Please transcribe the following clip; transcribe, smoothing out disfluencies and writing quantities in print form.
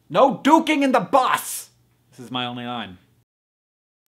No duking in the bus! This is my only line.